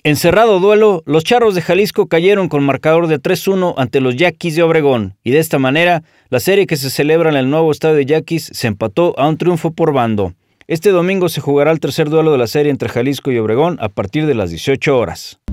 En cerrado duelo, los Charros de Jalisco cayeron con marcador de 3-1 ante los Yaquis de Obregón, y de esta manera, la serie que se celebra en el nuevo estadio de Yaquis se empató a un triunfo por bando. Este domingo se jugará el tercer duelo de la serie entre Jalisco y Obregón a partir de las 18 horas.